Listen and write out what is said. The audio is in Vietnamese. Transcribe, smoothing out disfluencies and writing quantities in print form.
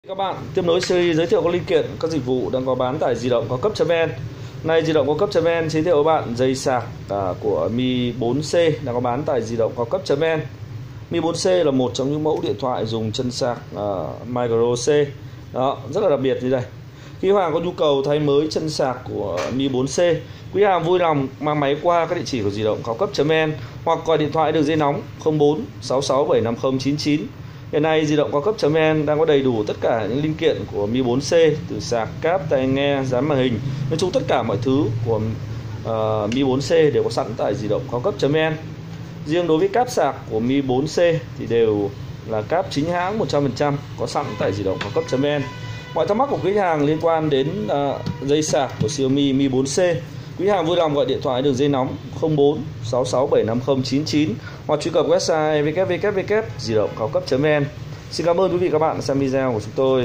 Các bạn tiếp nối series giới thiệu các linh kiện các dịch vụ đang có bán tại di động cao cấp.vn. Nay di động cao cấp.vn giới thiệu các bạn dây sạc của Mi 4C đang có bán tại di động cao cấp.vn. Mi 4C là một trong những mẫu điện thoại dùng chân sạc Micro C. Đó, rất là đặc biệt như đây. Khi khách hàng có nhu cầu thay mới chân sạc của Mi 4C, quý hàng vui lòng mang máy qua các địa chỉ của di động cao cấp.vn hoặc gọi điện thoại đường dây nóng 04 66 750 99. Hiện nay di động cao cấp.vn đang có đầy đủ tất cả những linh kiện của Mi 4C, từ sạc, cáp, tai nghe, dán màn hình, nói chung tất cả mọi thứ của Mi 4C đều có sẵn tại di động cao cấp.vn. Riêng đối với cáp sạc của Mi 4C thì đều là cáp chính hãng 100% có sẵn tại di động cao cấp.vn. Mọi thắc mắc của khách hàng liên quan đến dây sạc của Xiaomi Mi 4C, quý hàng vui lòng gọi điện thoại đường dây nóng 04 66 750 99 hoặc truy cập website www.diđộngcao cấp.vn. Xin cảm ơn quý vị và các bạn đã xem video của chúng tôi.